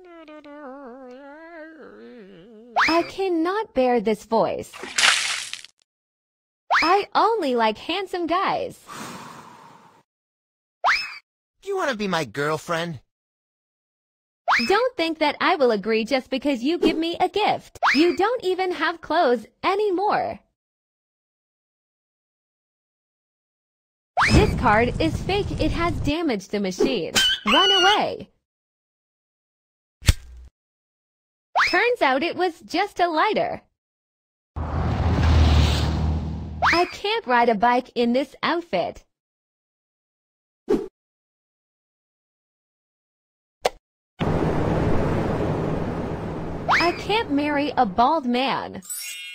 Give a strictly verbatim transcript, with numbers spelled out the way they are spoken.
I cannot bear this voice. I only like handsome guys. Do you want to be my girlfriend? Don't think that I will agree just because you give me a gift. You don't even have clothes anymore. This card is fake. It has damaged the machine. Run away. Turns out it was just a lighter. I can't ride a bike in this outfit. I can't marry a bald man.